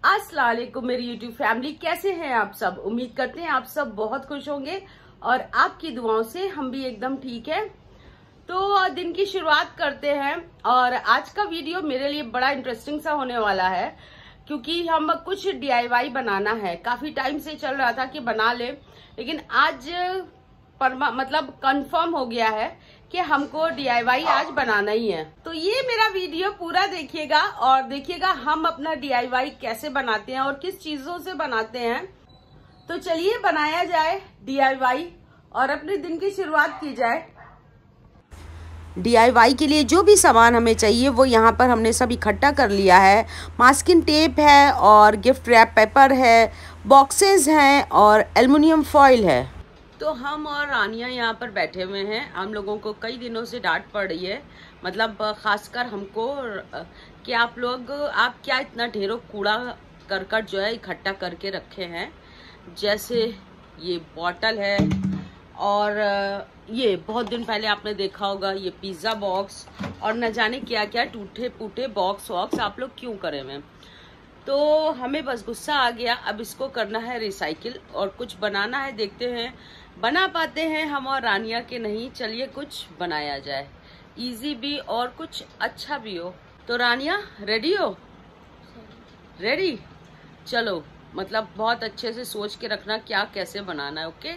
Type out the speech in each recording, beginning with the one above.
अस्सलाम वालेकुम मेरी यूट्यूब फैमिली, कैसे हैं आप सब। उम्मीद करते हैं आप सब बहुत खुश होंगे और आपकी दुआओं से हम भी एकदम ठीक है। तो दिन की शुरुआत करते हैं और आज का वीडियो मेरे लिए बड़ा इंटरेस्टिंग सा होने वाला है क्योंकि हम कुछ DIY बनाना है। काफी टाइम से चल रहा था कि बना ले, लेकिन आज मतलब कंफर्म हो गया है कि हमको DIY आज बनाना ही है। तो ये मेरा वीडियो पूरा देखिएगा और देखिएगा हम अपना DIY कैसे बनाते हैं और किस चीजों से बनाते हैं। तो चलिए बनाया जाए DIY और अपने दिन की शुरुआत की जाए। DIY के लिए जो भी सामान हमें चाहिए वो यहाँ पर हमने सब इकट्ठा कर लिया है। मास्किंग टेप है और गिफ्ट रैप पेपर है, बॉक्सेस हैं और एल्युमिनियम फॉइल है। तो हम और रानिया यहाँ पर बैठे हुए हैं। हम लोगों को कई दिनों से डांट पड़ रही है, मतलब खासकर हमको, कि आप क्या इतना ढेरों कूड़ा करकट जो है इकट्ठा करके रखे हैं। जैसे ये बॉटल है और ये बहुत दिन पहले आपने देखा होगा ये पिज्ज़ा बॉक्स और न जाने क्या क्या टूटे फूटे बॉक्स वॉक्स आप लोग क्यों करे हुए। तो हमें बस गुस्सा आ गया, अब इसको करना है रिसाइकिल और कुछ बनाना है। देखते हैं बना पाते हैं हम और रानिया के नहीं। चलिए कुछ बनाया जाए, इजी भी और कुछ अच्छा भी हो। तो रानिया रेडी हो? रेडी? चलो, मतलब बहुत अच्छे से सोच के रखना क्या कैसे बनाना है। ओके,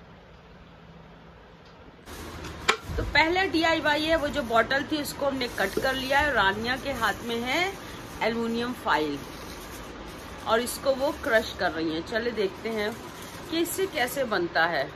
तो पहले DIY है, वो जो बॉटल थी उसको हमने कट कर लिया है। रानिया के हाथ में है एल्युमिनियम फॉइल और इसको वो क्रश कर रही हैं। चले देखते हैं कि इससे कैसे बनता है।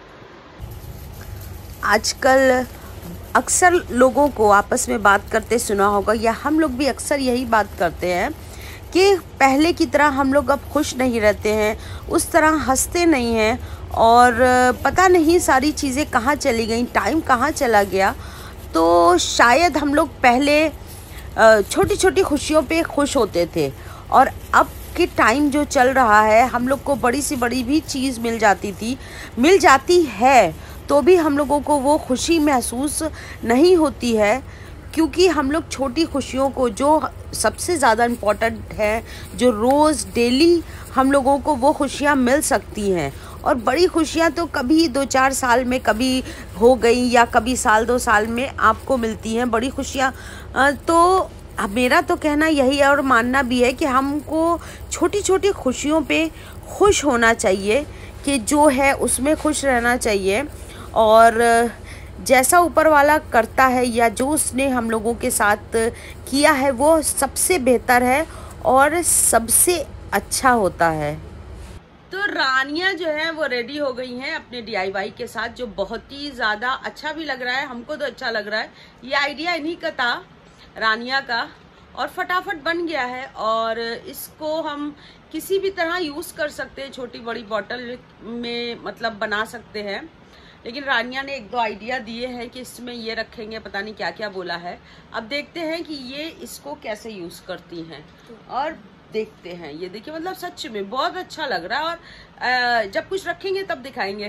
आजकल अक्सर लोगों को आपस में बात करते सुना होगा, या हम लोग भी अक्सर यही बात करते हैं कि पहले की तरह हम लोग अब खुश नहीं रहते हैं, उस तरह हंसते नहीं हैं और पता नहीं सारी चीज़ें कहाँ चली गई, टाइम कहाँ चला गया। तो शायद हम लोग पहले छोटी छोटी खुशियों पे खुश होते थे और अब कि टाइम जो चल रहा है हम लोग को बड़ी सी बड़ी भी चीज़ मिल जाती है तो भी हम लोगों को वो खुशी महसूस नहीं होती है, क्योंकि हम लोग छोटी खुशियों को, जो सबसे ज़्यादा इम्पोर्टेंट है, जो रोज़ डेली हम लोगों को वो खुशियाँ मिल सकती हैं। और बड़ी खुशियाँ तो कभी 2-4 साल में कभी हो गई या कभी साल 2 साल में आपको मिलती हैं बड़ी खुशियाँ। तो मेरा तो कहना यही है और मानना भी है कि हमको छोटी छोटी खुशियों पे खुश होना चाहिए, कि जो है उसमें खुश रहना चाहिए। और जैसा ऊपर वाला करता है या जो उसने हम लोगों के साथ किया है वो सबसे बेहतर है और सबसे अच्छा होता है। तो रानिया जो है वो रेडी हो गई हैं अपने DIY के साथ, जो बहुत ही ज़्यादा अच्छा भी लग रहा है। हमको तो अच्छा लग रहा है। ये आइडिया इन्हीं का था, रानिया का, और फटाफट बन गया है। और इसको हम किसी भी तरह यूज़ कर सकते हैं, छोटी बड़ी बॉटल में मतलब बना सकते हैं। लेकिन रानिया ने 1-2 आइडिया दिए हैं कि इसमें ये रखेंगे, पता नहीं क्या क्या बोला है। अब देखते हैं कि ये इसको कैसे यूज़ करती हैं और देखते हैं। ये देखिए, मतलब सच में बहुत अच्छा लग रहा है और जब कुछ रखेंगे तब दिखाएंगे।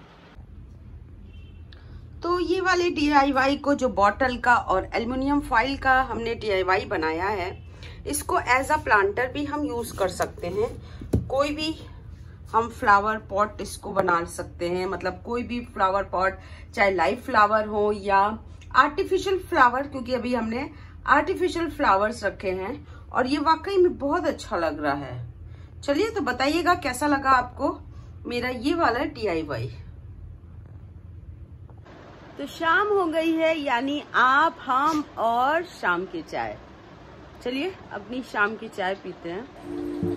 तो ये वाले DIY को, जो बॉटल का और एल्युमिनियम फॉइल का हमने DIY बनाया है, इसको एज अ प्लांटर भी हम यूज कर सकते हैं। कोई भी हम फ्लावर पॉट इसको बना सकते हैं, मतलब कोई भी फ्लावर पॉट, चाहे लाइव फ्लावर हो या आर्टिफिशियल फ्लावर, क्योंकि अभी हमने आर्टिफिशियल फ्लावर्स रखे हैं और ये वाकई में बहुत अच्छा लग रहा है। चलिए, तो बताइएगा कैसा लगा आपको मेरा ये वाला DIY। तो शाम हो गई है, यानी आप, हम और शाम की चाय। चलिए अपनी शाम की चाय पीते हैं।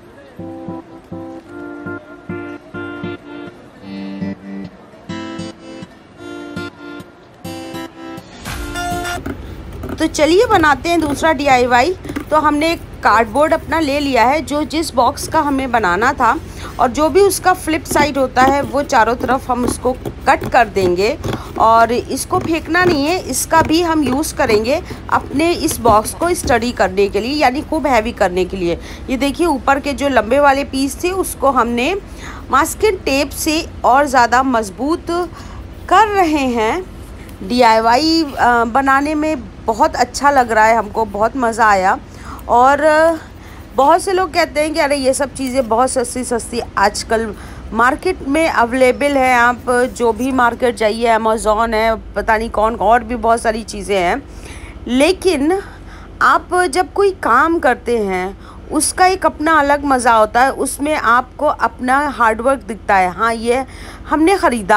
तो चलिए बनाते हैं दूसरा DIY। तो हमने एक कार्डबोर्ड अपना ले लिया है, जो जिस बॉक्स का हमें बनाना था, और जो भी उसका फ्लिप साइड होता है वो चारों तरफ हम उसको कट कर देंगे। और इसको फेंकना नहीं है, इसका भी हम यूज़ करेंगे अपने इस बॉक्स को स्टडी करने के लिए, यानी खूब हैवी करने के लिए। ये देखिए, ऊपर के जो लंबे वाले पीस थे उसको हमने मास्किंग टेप से और ज़्यादा मजबूत कर रहे हैं। DIY बनाने में बहुत अच्छा लग रहा है, हमको बहुत मज़ा आया। और बहुत से लोग कहते हैं कि अरे ये सब चीज़ें बहुत सस्ती सस्ती आजकल मार्केट में अवेलेबल है। आप जो भी मार्केट जाइए, अमेज़ॉन है, पता नहीं कौन, और भी बहुत सारी चीज़ें हैं। लेकिन आप जब कोई काम करते हैं उसका एक अपना अलग मज़ा होता है, उसमें आपको अपना हार्डवर्क दिखता है। हाँ, ये हमने ख़रीदा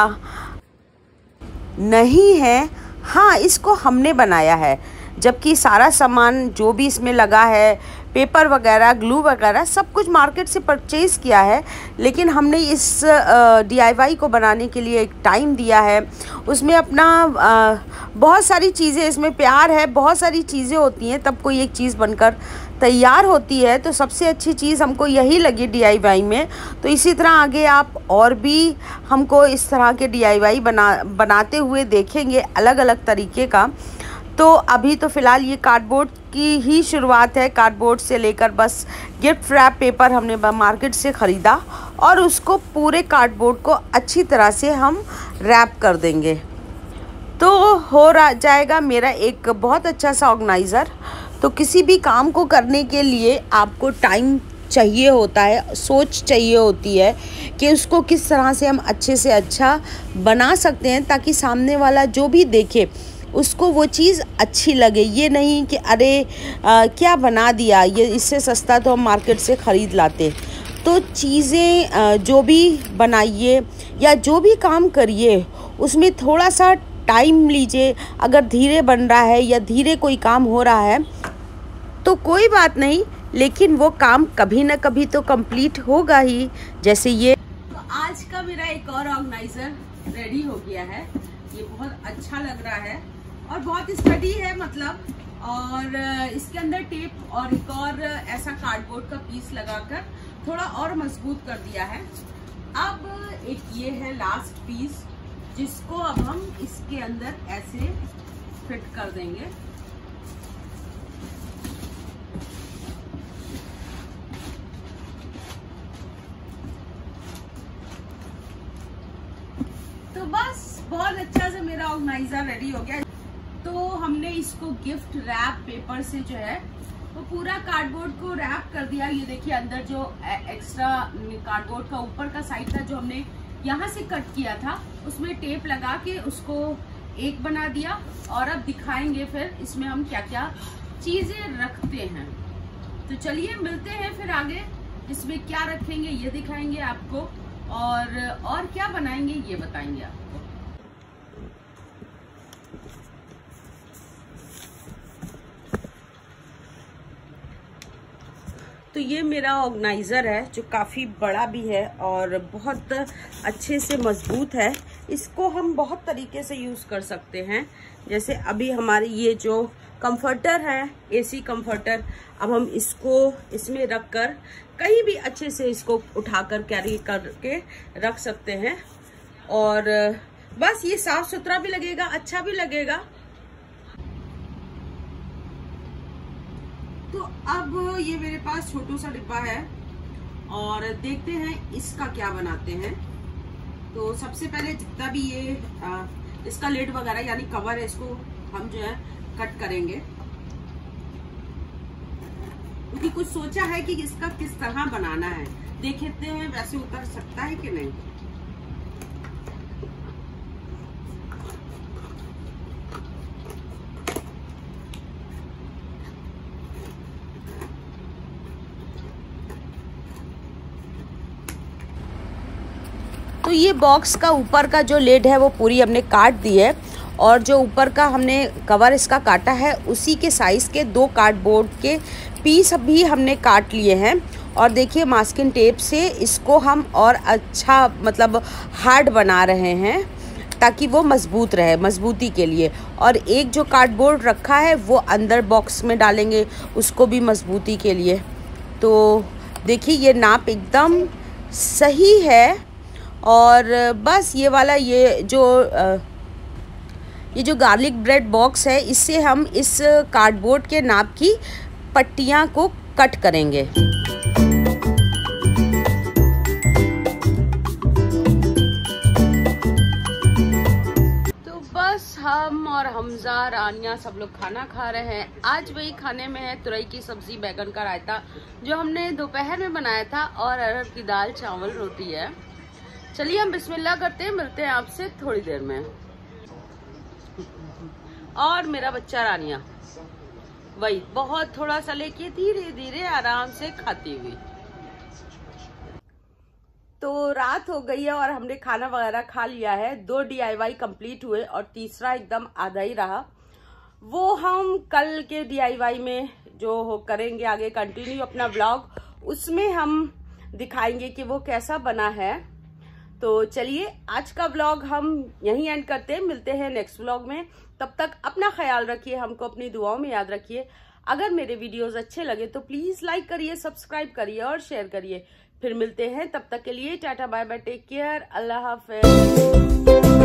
नहीं है, हाँ इसको हमने बनाया है, जबकि सारा सामान जो भी इसमें लगा है, पेपर वगैरह, ग्लू वगैरह, सब कुछ मार्केट से परचेज़ किया है। लेकिन हमने इस DIY को बनाने के लिए एक टाइम दिया है, उसमें अपना बहुत सारी चीज़ें, इसमें प्यार है, बहुत सारी चीज़ें होती हैं तब कोई एक चीज़ बनकर तैयार होती है। तो सबसे अच्छी चीज़ हमको यही लगी DIY में। तो इसी तरह आगे आप और भी हमको इस तरह के DIY बनाते हुए देखेंगे, अलग अलग तरीके का। तो अभी तो फ़िलहाल ये कार्डबोर्ड की ही शुरुआत है। कार्डबोर्ड से लेकर बस गिफ्ट रैप पेपर हमने मार्केट से ख़रीदा और उसको पूरे कार्डबोर्ड को अच्छी तरह से हम रैप कर देंगे, तो हो जाएगा मेरा एक बहुत अच्छा सा ऑर्गेनाइज़र। तो किसी भी काम को करने के लिए आपको टाइम चाहिए होता है, सोच चाहिए होती है कि उसको किस तरह से हम अच्छे से अच्छा बना सकते हैं, ताकि सामने वाला जो भी देखे उसको वो चीज़ अच्छी लगे। ये नहीं कि अरे क्या बना दिया, ये इससे सस्ता तो हम मार्केट से ख़रीद लाते। तो चीज़ें जो भी बनाइए या जो भी काम करिए उसमें थोड़ा सा टाइम लीजिए। अगर धीरे बन रहा है या धीरे कोई काम हो रहा है तो कोई बात नहीं, लेकिन वो काम कभी ना कभी तो कंप्लीट होगा ही। जैसे ये तो आज का मेरा एक और ऑर्गेनाइज़र रेडी हो गया है। ये बहुत अच्छा लग रहा है और बहुत स्टडी है मतलब, और इसके अंदर टेप और एक और ऐसा कार्डबोर्ड का पीस लगाकर थोड़ा और मजबूत कर दिया है। अब एक ये है लास्ट पीस, जिसको अब हम इसके अंदर ऐसे फिट कर देंगे। तो बस बहुत अच्छा से मेरा ऑर्गेनाइजर रेडी हो गया। तो हमने इसको गिफ्ट रैप पेपर से जो है वो पूरा कार्डबोर्ड को रैप कर दिया। ये देखिए अंदर जो एक्स्ट्रा कार्डबोर्ड का ऊपर का साइड था जो हमने यहाँ से कट किया था, उसमें टेप लगा के उसको एक बना दिया। और अब दिखाएंगे फिर इसमें हम क्या क्या चीजें रखते हैं। तो चलिए मिलते हैं फिर आगे, इसमें क्या रखेंगे ये दिखाएंगे आपको, और क्या बनाएंगे ये बताएंगे आपको। तो ये मेरा ऑर्गेनाइज़र है जो काफ़ी बड़ा भी है और बहुत अच्छे से मजबूत है। इसको हम बहुत तरीके से यूज़ कर सकते हैं। जैसे अभी हमारे ये जो कंफर्टर है, AC कंफर्टर, अब हम इसको इसमें रख कर कहीं भी अच्छे से इसको उठाकर कैरी करके रख सकते हैं। और बस ये साफ सुथरा भी लगेगा, अच्छा भी लगेगा। तो अब ये मेरे पास छोटू सा डिब्बा है और देखते हैं इसका क्या बनाते हैं। तो सबसे पहले जितना भी ये इसका लिड वगैरह यानी कवर है, इसको हम जो है कट करेंगे, क्योंकि कुछ सोचा है कि इसका किस तरह बनाना है। देखते हैं वैसे उतर सकता है कि नहीं। तो ये बॉक्स का ऊपर का जो लिड है वो पूरी हमने काट दी है, और जो ऊपर का हमने कवर इसका काटा है उसी के साइज़ के 2 कार्डबोर्ड के पीस भी हमने काट लिए हैं। और देखिए मास्किंग टेप से इसको हम और अच्छा मतलब हार्ड बना रहे हैं ताकि वो मज़बूत रहे, मज़बूती के लिए। और एक जो कार्डबोर्ड रखा है वो अंदर बॉक्स में डालेंगे, उसको भी मज़बूती के लिए। तो देखिए ये नाप एकदम सही है। और बस ये वाला ये जो गार्लिक ब्रेड बॉक्स है, इससे हम इस कार्डबोर्ड के नाप की पट्टियाँ को कट करेंगे। तो बस हम और हमजा हफ्सा, रानिया सब लोग खाना खा रहे हैं। आज वही खाने में है तुरई की सब्जी, बैगन का रायता जो हमने दोपहर में बनाया था, और अरहर की दाल, चावल, रोटी है। चलिए हम बिस्मिल्लाह करते हैं, मिलते हैं आपसे थोड़ी देर में। और मेरा बच्चा रानिया वही बहुत थोड़ा सा लेके धीरे धीरे आराम से खाती हुई। तो रात हो गई है और हमने खाना वगैरह खा लिया है। 2 DIY कंप्लीट हुए और तीसरा एकदम आधा ही रहा। वो हम कल के DIY में जो हो करेंगे आगे कंटिन्यू अपना व्लॉग, उसमें हम दिखाएंगे कि वो कैसा बना है। तो चलिए आज का व्लॉग हम यहीं एंड करते हैं, मिलते हैं नेक्स्ट व्लॉग में। तब तक अपना ख्याल रखिए, हमको अपनी दुआओं में याद रखिए। अगर मेरे वीडियोस अच्छे लगे तो प्लीज लाइक करिए, सब्सक्राइब करिए और शेयर करिए। फिर मिलते हैं, तब तक के लिए tata bye bye, take care, अल्लाह हाफिज।